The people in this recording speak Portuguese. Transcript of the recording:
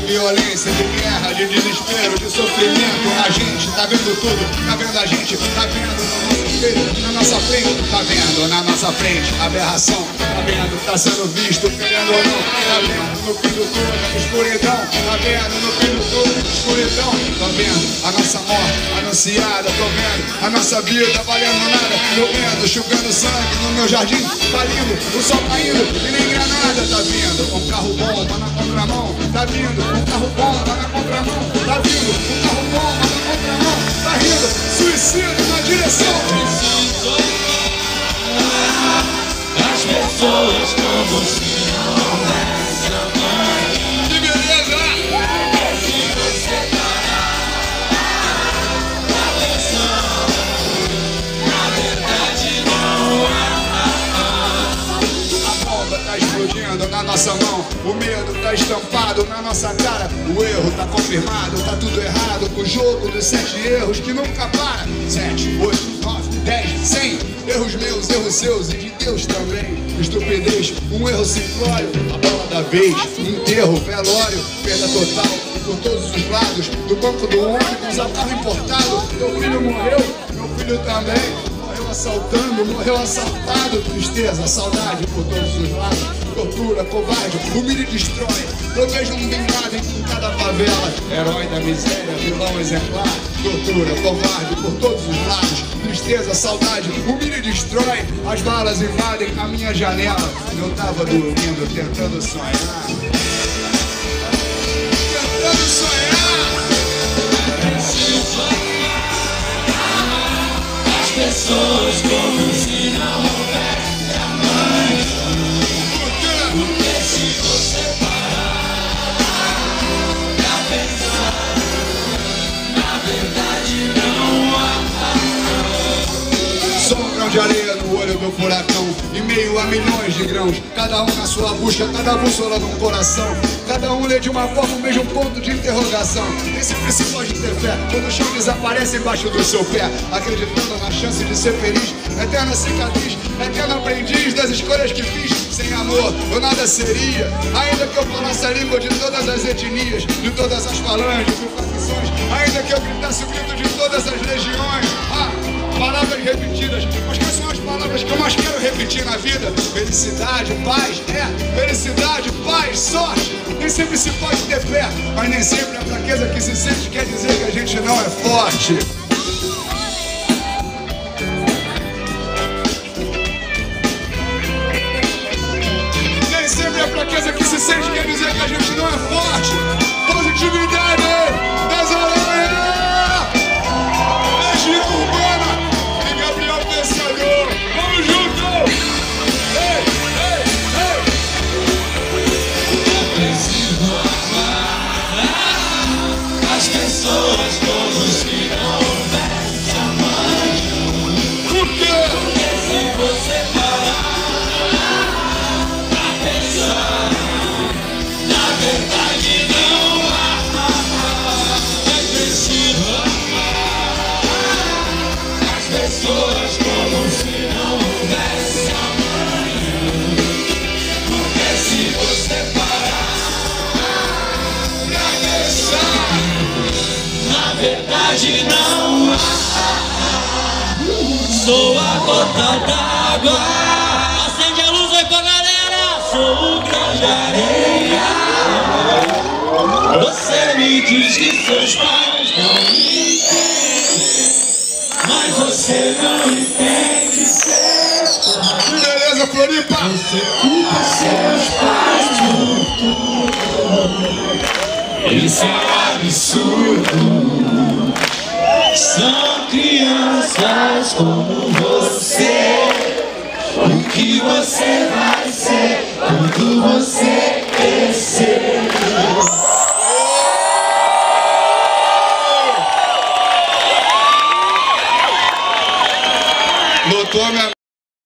violência, de guerra, de desespero, de sofrimento. A gente tá vendo tudo, tá vendo a gente, tá vendo no nosso espelho, na nossa frente, tá vendo na nossa frente aberração, tá vendo, tá sendo visto, querendo ou não, tá vendo no fim do túnel, escuridão, tá vendo no fim do túnel, escuridão, tá vendo a nossa morte anunciada, tô vendo a nossa vida valendo nada, tô vendo chovendo sangue no meu jardim, tá lindo, o sol caindo e nem granada, tá vindo um carro bom, mas na contramão, tá vindo um carro bom, mas na contramão, tá vindo um carro bom, mas na contramão, tá rindo, suicídio na direção. As pessoas como se não houvesse amanhã. Que beleza! Se você parar pra pensar, na verdade não há. A bomba tá explodindo na nossa mão, o medo tá estampado na nossa cara, o erro tá confirmado, tá tudo errado, com o jogo dos 7 erros que nunca para. 7, 8, 9, 10, 100 erros meus, erros seus e de Deus também. Estupidez, um erro simplório, a bola da vez, enterro, velório, perda total por todos os lados, do banco do ônibus ao carro importado. Teu filho morreu, meu filho também. Assaltando, morreu assaltado, tristeza, saudade por todos os lados, tortura, covarde, humilha e destrói. Eu vejo um Bin Laden em cada favela, herói da miséria, vilão exemplar, tortura, covarde por todos os lados, tristeza, saudade, humilha e destrói. As balas invadem a minha janela, eu tava dormindo, tentando sonhar, tentando sonhar. Pessoas como se não houvesse amanhã. Porque se você parar pra pensar, na verdade não há. Sombra de areia no olho do furacão, em meio a milhões de grãos, cada um na sua busca, cada bússola num coração, cada um lê de uma forma o mesmo ponto de interrogação. Nem sempre se pode ter fé quando o chão desaparece embaixo do seu pé, acreditando na chance de ser feliz, eterna cicatriz, eterno aprendiz das escolhas que fiz. Sem amor eu nada seria, ainda que eu falasse a língua de todas as etnias, de todas as falanges e facções, ainda que eu gritasse o grito de todas as legiões. Palavras repetidas, mas quais são as palavras que eu mais quero repetir na vida? Felicidade, paz, felicidade, paz, sorte. Nem sempre se pode ter fé, mas nem sempre a fraqueza que se sente quer dizer que a gente não é forte. Nem sempre a fraqueza que se sente quer dizer que a gente não é forte. Positividade, desolé, legião urbana. Vamos junto! Ei, ei, ei! É preciso amar as pessoas como se não houvesse amanhã. Por quê? Porque se você parar pra pensar, na verdade não há. É preciso amar as pessoas como se não houvesse amanhã. Porque se você parar pra pensar, na verdade não há. Sou a gota d'água, acende a luz aí pra galera. Sou o grão de areia. Você me diz que seus pais não entendem, mas você não entende seus pais. Que beleza, Floripa! Você culpa seus pais por tudo. Isso é absurdo. São crianças como você. O que você vai ser quando você